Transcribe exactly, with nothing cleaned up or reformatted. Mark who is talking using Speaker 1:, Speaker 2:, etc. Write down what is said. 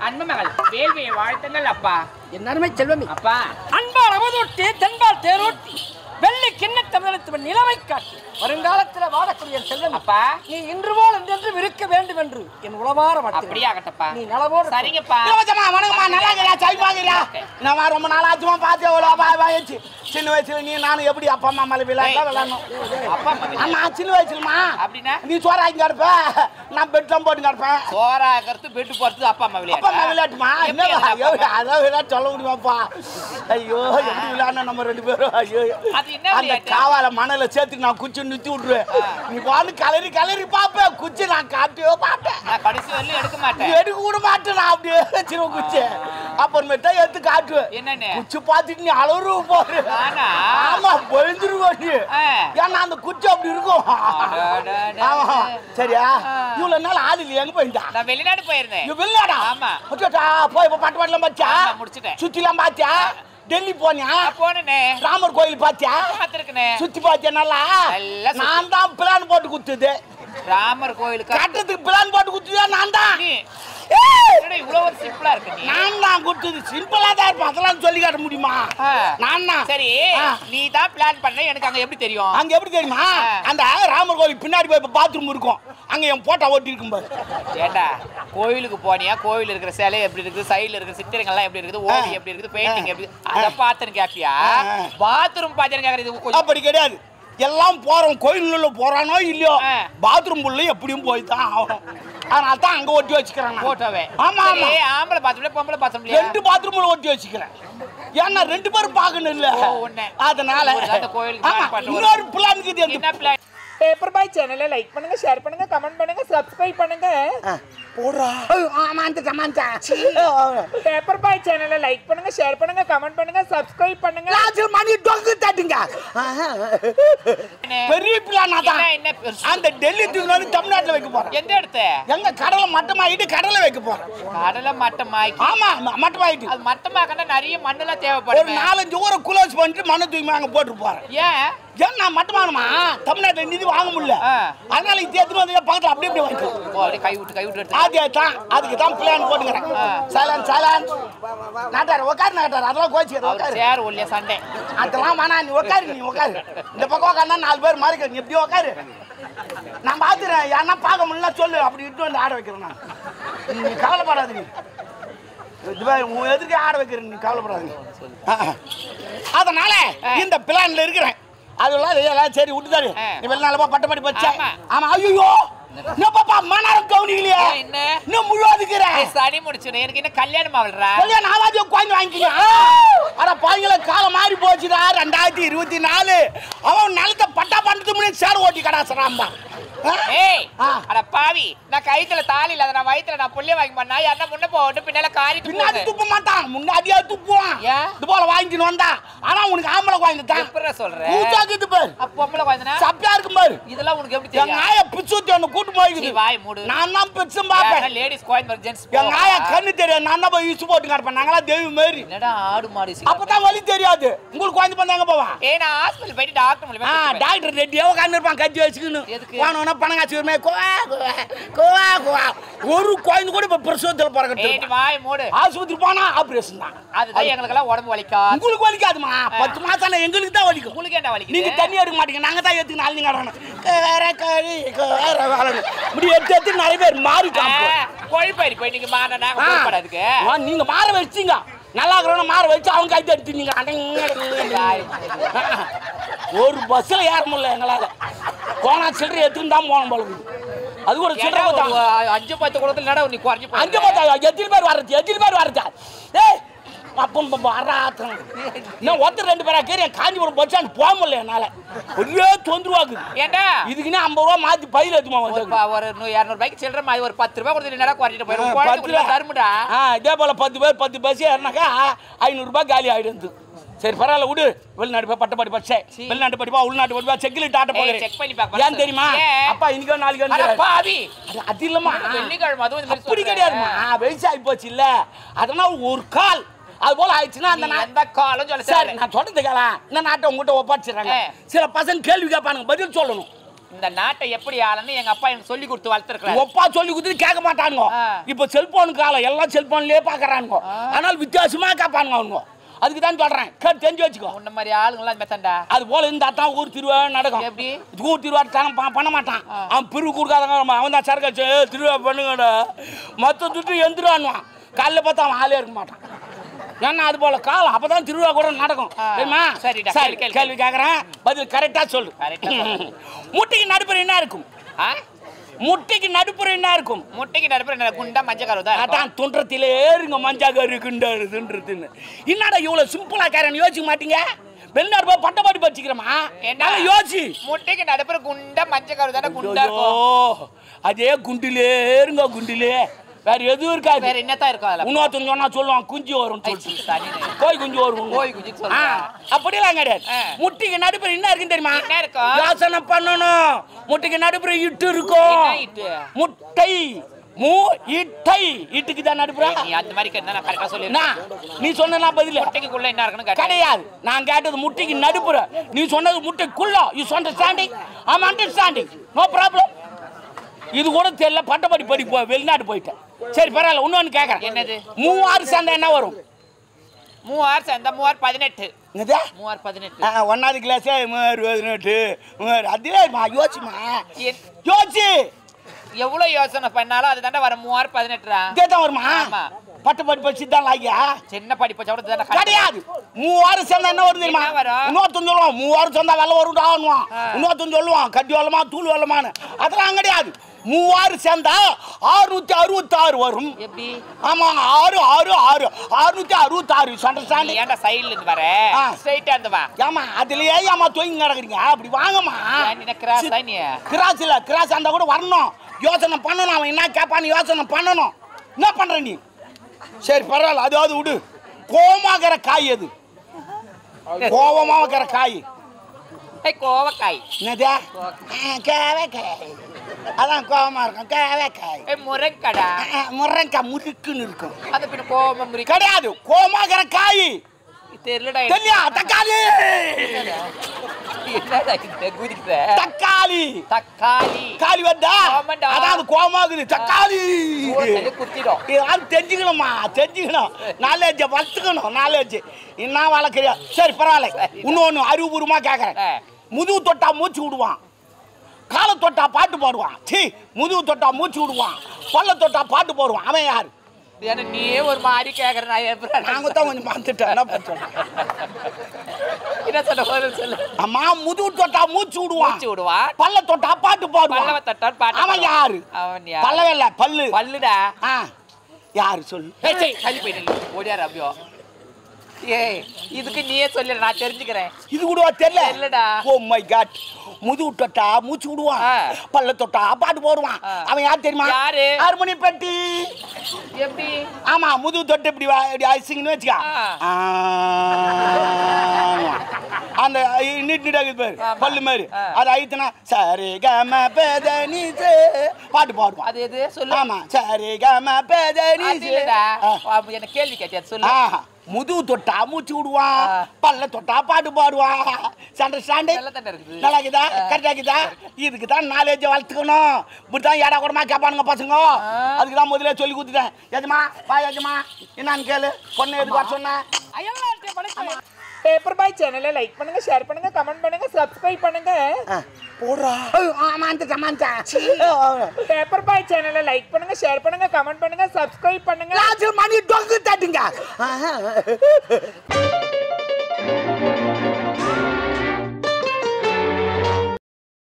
Speaker 1: அன்பு மகள் வேள்வியை வாழ்த்துங்கள் அப்பா.
Speaker 2: என் அருமை செல்வமே
Speaker 1: அப்பா.
Speaker 2: அன்பால் அவதொட்டி தென்பால் தேரோட்டி வெள்ளி கிண்ண தமிழத்துவன் நிலவை காட்டி வருங்காலத்தில் வாழக்கூடிய செல்வம்
Speaker 1: அப்பா.
Speaker 2: நீ இன்று போல் என்றென்று இருக்க வேண்டும் என்று என் உளமாற மாட்டேன்.
Speaker 1: அப்படியாகட்டப்பா.
Speaker 2: நீ நலவோடு
Speaker 1: சரிங்கப்பா.
Speaker 3: வணக்கம்மா, நல்லா இருக்கிறா? சை பாக்குறியா? நான் ரொம்ப நாள் ஆச்சுமா பார்த்து சின்ன வயசுல நீ நானும் எப்படி அப்பா அம்மா மேல விளையாட விளையாடணும்.
Speaker 1: அப்பா
Speaker 3: அம்மா சின்ன வயசுலமா
Speaker 1: அப்படின்னா
Speaker 3: நீ சோறாக்கி கிடப்ப, நான் பெட்லாம் போட்டு கிடப்பேன்.
Speaker 1: சோறாக்கிறது பெட்டு போறது அப்பா அம்மா விளையாட்டு.
Speaker 3: அப்பா அம்மா விளையாட்டுமா? என்ன அதான் விளையாட்டு சொல்ல முடியுமாப்பா? ஐயோ எப்படி விளையாடணும் நம்ம ரெண்டு பேரும்? ஐயோ அந்த காவால மணல சேர்த்து நான் குச்சி நிறுத்தி விட்டுருவேன். நீ வான்னு கலரி கலரி பாப்பேன், குச்சி நான் காட்டவே மாட்டேன்.
Speaker 1: நான் கடைசி வரலும் எடுக்க மாட்டேன்.
Speaker 3: எடுக்க கூட மாட்டேன் நான் அப்படியே சின்ன குச்சி. அப்புறமேட்டா எடுத்து காட்டுவேன்.
Speaker 1: என்னன்னு
Speaker 3: குச்சி பார்த்துட்டு நீ அலறு போரு. ஆமா பொழுந்துருவோம் நீ. ஏன்னா அந்த குச்சி அப்படி இருக்கும். ஆமா சரியா? இவ்வளவு நாள் ஆள் இல்லையா? எங்க போயிருந்தா?
Speaker 1: நான் வெளிநாடு போயிருந்தேன்.
Speaker 3: வெளிநாடா?
Speaker 1: ஆமா.
Speaker 3: போய் இப்ப பாட்டு பாட்டுலாம் பாத்தியா?
Speaker 1: முடிச்சுட்டேன்.
Speaker 3: சுத்திலாம் பாத்தியா? டெல்லி போனியா?
Speaker 1: போனே.
Speaker 3: ராமர் கோயில் பாத்தியா?
Speaker 1: பாத்துருக்கனே.
Speaker 3: சுத்தி பாத்தியா? நல்லா நான் தான் பிளான் போட்டு குத்துது.
Speaker 1: ராமர் கோயிலுக்கு
Speaker 3: கட்டத்துக்கு பிளான் போட்டு குத்துதா நான் தான்.
Speaker 1: இவ்வளவு ஒரு சிம்பிளா இருக்கு. நீ
Speaker 3: நான் தான் குத்துது. சிம்பிளா தான் இருப்பேன். அதெல்லாம் சொல்லி காட்ட முடியுமா? நான் தான்.
Speaker 1: சரி நீ தான் பிளான் பண்ண. எனக்கு அங்க எப்படி தெரியும்?
Speaker 3: அங்க எப்படி தெரியுமா? அந்த ராமர் கோயில் பின்னாடி போய் பாத்ரூம் இருக்கும். அங்க என் போட்டோ ஓட்டி இருக்கும் பாரு.
Speaker 1: ஏண்டா கோயிலுக்கு போனியா? கோயில் இருக்கிற சிலை எப்படி இருக்குது, சைடுல இருக்கிற சித்திரங்கள்லாம் எப்படி இருக்குது, ஓவி எப்படி இருக்குது, பெயிண்டிங் எப்படி அத பாத்துன்னு கேப்பியா? பாத்ரூம் பாத்துன்னு கேக்குறது
Speaker 3: அப்படி கிடையாது. எல்லாம் போறோம், கோயிலுள்ள போறானோ இல்லையோ பாத்ரூம் உள்ள எப்படியும் போய் தான் ஆகணும். அதனால தான் அங்க ஒட்டி வச்சுக்கிறேன்
Speaker 1: போட்டோவே.
Speaker 3: ஆமா ஆமா.
Speaker 1: ஆம்பளை பாத்ரூம்ல பொம்பளை பாத்ரூம்ல
Speaker 3: ரெண்டு பாத்ரூம்ல ஒட்டி வச்சுக்கிறேன். ஏன்னா ரெண்டு பேரும் பார்க்கணும் இல்ல, அதனால இன்னொரு பிளான் இருக்குது.
Speaker 1: என்ன பிளான்? பேப்பர் பாய் சேனலை லைக் பண்ணுங்க, ஷேர் பண்ணுங்க, கமெண்ட் பண்ணுங்க, சப்ஸ்கிரைப் பண்ணுங்க.
Speaker 3: போடுறா. ஆமா அந்த சமாந்தா.
Speaker 1: பேப்பர் பாய் சேனலை லைக் பண்ணுங்க, ஷேர் பண்ணுங்க, கமெண்ட் பண்ணுங்க, சப்ஸ்கிரைப் பண்ணுங்க.
Speaker 3: லாஸ்ட் மணி டொங்கு தட்டுங்க. பெரிய பிளான் அதான்.
Speaker 1: என்ன
Speaker 3: அந்த டெல்லி தூக்கிட்டு தமிழ்நாட்டுல வைக்க போறேன்.
Speaker 1: எந்த இடத்துல?
Speaker 3: எங்க கடலை மட்டமாயிட்டு கடலை வைக்க போறேன்.
Speaker 1: கடலை மட்டமாக்கி?
Speaker 3: ஆமா மட்டமாயிட்டு.
Speaker 1: அது மட்டமாக்கனா நிறைய மண்ணெல்லாம் தேவைப்படும்.
Speaker 3: ஒரு நாலஞ்சு ஊரை குளோஸ் பண்ணிட்டு மண்ணை தூக்கி அங்க போட்டு போறேன்.
Speaker 1: ஏன்
Speaker 3: ஏன் நான் மட்டமானுமா? தமிழ்நாட்டுல நிதி வாங்க முடியல, அதனால இது எடுத்து வந்து பக்கத்துல அப்படி இப்படி வாங்கிக்கலாம்.
Speaker 1: கை விட்டு கை விட்டு
Speaker 3: அதே தான். அதுக்கு தான் பிளான் போட்டுக்கிறேன். சைலன் சைலன் நாட்டார் உட்காரு நாட்டார். அதெல்லாம் கோச்சிக்கிற உட்காரு.
Speaker 1: சேர் ஒல்லிய சண்டை
Speaker 3: அதெல்லாம் வேணா. நீ உட்காரு, நீ உட்காரு. இந்த பக்கம் உட்காந்தா நாலு பேர் மாறிக்க. நீ எப்படி உட்காரு? நான் பாத்துறேன். யாருன்னா பார்க்க முடியல சொல்லு, அப்படி இட்டு வந்து ஆட வைக்கிறேன் நான். நீ கவலைப்படாது. நீ உன் எதுக்கு ஆட வைக்கிறேன், நீ கவலைப்படாது. அதனால இந்த பிளான்ல இருக்கிறேன். அதெல்லாம் எல்லாம் சரி விட்டுதாரு. நீ வெளிநாளப்பா பட்டப்படி பச்சா. ஆமா. ஐயோ என்னப்பா மனாரம் கவுனிக்கலையா?
Speaker 1: என்ன
Speaker 3: இன்னும் முழுவதுக்குற
Speaker 1: சனி முடிச்சுனே. எனக்கு என்ன கல்யாணம் ஆகலடா.
Speaker 3: கல்யாணம் ஆவாதே கோயில் வாங்கிக்கியா? அட பாய்ங்கள காலம் மாறி போச்சுடா. ரெண்டாயிரத்தி இருபத்தி நாலு அவன் நிலத்தை பட்டா பண்ணுறது முன்னாடி சேர் ஓட்டி கடாசராம்பா.
Speaker 1: ஏய் அட பாவி, நான் கைத்துல தாலி இல்ல, நான் வயித்துல நான் புள்ளைய வாங்கி பண்ணா யாரா முன்ன போட்டு பின்னால காரி
Speaker 3: பின்னாடி துப்ப மாட்டான், முன்னாடியே துப்புவான். இது போல வாங்கிட்டு வந்தா. ஆனா உனக்கு ஆம்பளை குழந்தை
Speaker 1: எப்பற சொல்ற?
Speaker 3: கூச்சாக்குது பாரு.
Speaker 1: அப்ப பொம்பளை குழந்தைனா
Speaker 3: சப்பியா இருக்கும் பாரு.
Speaker 1: இதெல்லாம் உனக்கு எப்படி தெரியும்?
Speaker 3: என் ஆயா பிச்சுத்தி ஒன்னு கூட்டு போயிடுது.
Speaker 1: வாய் மூடு.
Speaker 3: நான் தான் பிச்சும் பாப்பேன்.
Speaker 1: லேடிஸ் குழந்தை ஜென்ஸ்.
Speaker 3: என் ஆயா கண்ணு தெரியாது. நான் தான் போய் யூஸ் போட்டு காட்பேன். நாங்களா தேவி மாதிரி.
Speaker 1: என்னடா ஆடு மாடு சி.
Speaker 3: அப்பதான் வலி தெரியாது. உங்களுக்கு குழந்தை பண்ணாங்க போவா.
Speaker 1: ஏ நான் ஹாஸ்பிடல் போய் டாக்டர் மூலமா.
Speaker 3: ஆ டாக்டர் ரெடியா உட்கார்ந்து இருப்பான் கட்டி வச்சுக்கின்னு. வானோனா பணங்காச்சுமே கோவா கோவா கோவா. ஒரு குழந்தை கூட இப்ப பிரசவத்துல பிறக்கட்டும்.
Speaker 1: ஏய் நீ வாய் மூடு.
Speaker 3: ஆஸ்பத்திரி போனா ஆபரேஷன் தான்.
Speaker 1: அதுதான் எங்களுக்கெல்லாம் உடம்பு வலிக்காது.
Speaker 3: உங்களுக்கு வலிக்காதுமா? பத்து மாசம் எங்களுக்கு தான் வலிக்கும்.
Speaker 1: உங்களுக்கு என்ன வலிக்குது?
Speaker 3: நீங்க தண்ணி எடுக்க மாட்டீங்க. நாங்க தான் ஏத்துக்கு நாலு நீங்க ஆடணும். வேற கறி வேற வாழணும். இப்படி எடுத்து எடுத்து நிறைய பேர் மாறிட்டாங்க.
Speaker 1: கோழிப்பாரி போய் நீங்க மாற நாங்க போறதுக்கு.
Speaker 3: நீங்க மாற வச்சீங்க. நல்லா இருக்கிறவன மாற வச்சு அவங்க கைத்து எடுத்துட்டீங்க. ஒரு பஸ்ல ஏற முடியல எங்களால. போனா சில்லறை எடுத்துன்னு தான் போனோம் போல. அது ஒரு சில்லறை
Speaker 1: அஞ்சு பத்து குளத்துல நட நீ குறைஞ்சு
Speaker 3: அஞ்சு பத்து எத்தனை பேர் வர்றது? எத்தனை பேர் வர்றது? ஏய் அப்பம் வராத்தம் நான் ஒருத்தர் ரெண்டு பேரா கேரி காஞ்சிபுரம் பஸ் ஸ்டாண்ட் போக முடியல என்னால. ஒரே தொந்தரவாக்குது.
Speaker 1: ஏண்டா
Speaker 3: இதுக்குன்னு ஐம்பது ரூபா மாத்தி பயிர் எடுத்துமா வந்து
Speaker 1: ஒரு இருநூறு ரூபாய்க்கு சில்லற மாதிரி ஒரு பத்து ரூபாய் கொடுத்து நட குறைஞ்சிட்டு போயிடும். தருமுடா.
Speaker 3: இதே போல பத்து பேர் பத்து பஸ் ஏறினாக்கா ஐநூறு ரூபாய் காலி ஆயிடுது. சரி பரவாயில்ல விடு. வெளிநாடு போய் பட்டப்படி பச்சை வெளிநாட்டு படிப்பா உள்நாட்டு படிப்பா செக்கில் டாட்ட போகிறேன்.
Speaker 1: செக் பண்ணி பாக்க. ஏன்
Speaker 3: தெரியுமா? அப்பா இன்னைக்கு நாளைக்கு
Speaker 1: வந்து பாவி
Speaker 3: அது இல்லம்மா.
Speaker 1: வெள்ளிக்கிழமை அதுவும் இந்த மாதிரி
Speaker 3: அப்படி கிடையாதுமா. வயசாகி போச்சு இல்ல, அதனால ஒரு கால் அது போல ஆயிடுச்சுன்னா அந்த
Speaker 1: அந்த காலம் சொல்ல.
Speaker 3: சரி நான் சொல்றது கேள. இந்த நாட்டை உங்ககிட்ட ஒப்படைச்சிடறாங்க. சில பசங்க கேள்வி கேட்பானுங்க, பதில் சொல்லணும்.
Speaker 1: இந்த நாட்டை எப்படி ஆளன்னு எங்க அப்பா எனக்கு சொல்லி கொடுத்து வளர்த்துருக்காரு.
Speaker 3: ஒப்பா சொல்லி கொடுத்து கேட்க மாட்டானுங்க. இப்ப செல்போன் காலம் எல்லாம் செல்போன்லயே பாக்குறானுங்க. ஆனால் வித்தியாசமா கேட்பானுங்க அவங்க. அதுக்கு தான் சொல்றேன், கேட்டு தெரிஞ்சு வச்சுக்கோ.
Speaker 1: உன்ன மாதிரி ஆளுங்களாம் மெத்தண்டா.
Speaker 3: அது போல இருந்தா தான் ஊர் திருவிழா நடக்கும்.
Speaker 1: எப்படி
Speaker 3: ஊர் திருவிழா தரம் பண்ண மாட்டான். அவன் பிரிவு கொடுக்காதங்க, அவன் தான் சரக்கு திருவிழா பண்ணுங்கடா மொத்த சுட்டு எந்திரானுவான். காலைல பார்த்தா அவன் ஆளே இருக்க மாட்டான். ஏன்னா அது போல காலம் அப்பதான் திருவிழா கூட நடக்கும். தெரியுமா?
Speaker 1: சரிடா,
Speaker 3: சரி கேள்வி கேட்கறேன், பதில் கரெக்டா சொல்லு. முட்டைக்கு நடுப்புற என்ன இருக்கும்? முட்டைக்கு நடுப்புற என்ன இருக்கும்?
Speaker 1: முட்டைக்கு நடுப்புற என்ன? குண்டா மஞ்சள் கரு தான்.
Speaker 3: அதான் துன்றத்திலே இருங்க மஞ்சள் கரு குண்டாருதுன்றதுன்னு. என்னடா இவ்வளவு சிம்பிளா கேரன் யோசிக்க மாட்டீங்க? வெளிநாடு போய் பட்ட பாட்டு படிச்சுக்கிறோமா? என்ன யோசி.
Speaker 1: முட்டைக்கு நடுப்புற குண்டா மஞ்சள் கரு தானே குண்டா இருக்கும்.
Speaker 3: அதே குண்டிலே இருங்க, குண்டிலே வேற எதுவும் இருக்காது.
Speaker 1: வேற என்னதான் இருக்கும் அதுல?
Speaker 3: இன்னொருத்தன் சொன்னா சொல்லுவான் குஞ்சு வரும், கோய் குஞ்சு வரும்.
Speaker 1: கோய் குஞ்சு சொல்லுவான்.
Speaker 3: அப்படியெல்லாம் கிடையாது. முட்டைக்கு நடுப்புற என்ன இருக்குன்னு தெரியுமா?
Speaker 1: என்ன இருக்கும்?
Speaker 3: யோசனை பண்ணணும். முட்டைக்கு நடுப்புற இட்டு இருக்கும். முட்டை மூ இட்டை இட்டுக்கு தான் நடுப்புற.
Speaker 1: நீ அந்த மாதிரி கேட்டா நான் கரெக்ட்டா சொல்லிருக்கேன்.
Speaker 3: நீ சொன்னா பதில்
Speaker 1: முட்டைக்குள்ள என்ன இருக்குன்னு கேட்டா
Speaker 3: கிடையாது. நான் கேட்டது முட்டைக்கு நடுப்புற, நீ சொன்னது முட்டைக்குள்ள. You understanding? I am understanding, no problem. இது கூட தெரியல, பட்டப்படி படி போ வெளிநாடு போயிட்டேன். சரி பரவாயில்ல, இன்னொன்னு கேட்கறேன்.
Speaker 1: என்னது?
Speaker 3: மூவாறு சேர்ந்தா என்ன வரும்?
Speaker 1: மூவாறு சேர்ந்தா மூவாறு பதினெட்டு.
Speaker 3: என்னது?
Speaker 1: மூவாறு பதினெட்டு.
Speaker 3: ஒன்னாவது கிளாஸே மூவாறு பதினெட்டு. அதுவே யோசிமா, யோசி.
Speaker 1: எவ்வளவு யோசனை பண்ணாலும் அது தானே வர மூவாறு பதினெட்டுரா.
Speaker 3: இதே தான் வருமா? பட்ட படி படிச்சு தான் லாகியா?
Speaker 1: சின்ன படிப்பு சவடத்து தானே
Speaker 3: கிடையாது. மூவாறு சேர்ந்தா என்ன வரும் தெரியுமா? இன்னொருத்தன் சொல்லுவான் மூவாறு சேர்ந்தா வெள்ள வரும்டான்னுவான். இன்னொருத்தன் சொல்லுவான் கட்டி வெள்ளமா தூள் வெள்ளமானு. அதெல்லாம் கிடையாது. மூவாறு சேர்ந்தா ஆறுநூத்தி அறுபத்தி ஆறு வரும்.
Speaker 1: எப்படி? ஆமா,
Speaker 3: ஆறு ஆறு ஆறு ஆறுநூத்தி அறுபத்தி ஆறு. அண்டர்ஸ்டாண்ட்?
Speaker 1: ஏன்டா சைடுல இருந்து வர ஸ்ட்ரைட்டா இருந்து வா.
Speaker 3: ஏமா அதுலயே ஏமா தூங்கி கிடக்குறீங்க? அப்படி வாங்கம்மா.
Speaker 1: நீ கிராஸ் நீ
Speaker 3: கிராஸ் இல்ல, கிராஸ் அந்த கூட வரணும். யோசனை பண்ணணும். அவன் என்ன கேட்பான்னு யோசனை பண்ணணும். என்ன பண்ற நீ? சரி பரவாயில்ல, அதாவது விடு. கோமாக்கிற காய் எது? கோவமா வைக்கிற காய்
Speaker 1: கோவக்காய்.
Speaker 3: என்னது? கோவக்காய். அதான் கோவமா இருக்கும். கோவக்காய்.
Speaker 1: முருங்கடா.
Speaker 3: முருங்கா முறுக்குன்னு இருக்கும்.
Speaker 1: அது பின்ன கோவம் முறுக்கு
Speaker 3: கிடையாது. கோமாக்கிற காய்
Speaker 1: தெரியலடா.
Speaker 3: தெரியல. தக்காளி.
Speaker 1: என்னடா இந்த குதிக்கிற? தக்காளி. தக்காளி.
Speaker 3: காலி வந்தா அதான் கோமாகுது. தக்காளி
Speaker 1: குத்திடும்.
Speaker 3: இதெல்லாம் தெரிஞ்சுக்கணுமா? தெரிஞ்சுக்கணும். நாலேஜ் வளர்த்துக்கணும். நாலேஜ் என்ன வளர்க்குறியா? சரி பரவாயில்ல, இன்னொன்னு அறிவுபூர்வமா கேட்கறேன். முதுகு தொட்டா மூச்சு விடுவான், காலை தொட்டா பாட்டு பாடுவான். சி, முதுகு தொட்டா மூச்சு விடுவான், பல்ல தொட்டா பாட்டு பாடுவான். அவன் யாரு?
Speaker 1: நீயே ஒரு மாதிரி கேக்குற.
Speaker 3: நாங்க தான் கொஞ்சம் பார்த்துட்டேன்.
Speaker 1: என்ன சொல்ல சொல்லு.
Speaker 3: அம்மா, முதுகு தொட்டா மூச்சு விடுவான்,
Speaker 1: மூச்சு விடுவான்,
Speaker 3: பல்ல தொட்டா பாட்டு பாடுவான்.
Speaker 1: பல்லவ தொட்டா பாட்டு.
Speaker 3: அவன் யாரு?
Speaker 1: அவன் யாரு?
Speaker 3: பல்லவ இல்ல, பல்லு.
Speaker 1: பல்லுடா.
Speaker 3: ஆ, யாரு சொல்லு?
Speaker 1: ஏய் தள்ளி போயிடு. ஓடியாரு அப்படியோ. ஏய் இதுக்கு நீயே சொல்லு, நான் தெரிஞ்சுக்கிறேன்.
Speaker 3: இது கூட தெரியல.
Speaker 1: இல்லடா.
Speaker 3: Oh my god. முதுகு தொட்டா மூச்சு விடுவான், பல்ல தொட்டா பாட்டு போடுவான். அவன் யார் தெரியுமா?
Speaker 1: யாரு?
Speaker 3: ஹார்மோனி பெட்டி.
Speaker 1: எப்படி?
Speaker 3: ஆமா, முதுகு தொட்டு இப்படி இப்படி ஐசிங்னு வச்சுக்க. அந்த நீட் நீட்டாக பேர் பல்லு மாதிரி அது ஐத்தனா சரி கம பேதனி பாட்டு பாடுவான்.
Speaker 1: அது எது சொல்லு.
Speaker 3: ஆமா, சரி கம பேதனி.
Speaker 1: என்ன கேள்வி கேட்டியா? சொல்லு.
Speaker 3: முதுகு தொட்டா மூச்சு விடுவான், பல்ல தொட்டா பாட்டு பாடுவான். அண்டர்ஸ்டாண்ட்? நல்லா இருக்குதா? கரெக்டா இருக்குதா? இதுக்கு தான் நாலேஜ் வளர்த்துக்கணும். இப்படித்தான் ஏடா கூடமா கேட்பானுங்க பசங்க. அதுக்கு தான் முதல்ல சொல்லி கொடுத்துட்டேன். எஜமா வா, எஜமா என்னன்னு கேளு. பொண்ணு எதுக்கு வர சொன்ன?
Speaker 1: பேப்பர் பாய் சேனலை லைக் பண்ணுங்க, ஷேர் பண்ணுங்க, கமெண்ட் பண்ணுங்க, சப்ஸ்கிரைப் பண்ணுங்க.
Speaker 3: போடுறா. ஆமாந்த சமாந்தா.
Speaker 1: பேப்பர் பாய் சேனலை லைக் பண்ணுங்க, ஷேர் பண்ணுங்க, கமெண்ட் பண்ணுங்க, சப்ஸ்கிரைப் பண்ணுங்க.
Speaker 3: மணி டொங்கு தட்டுங்க.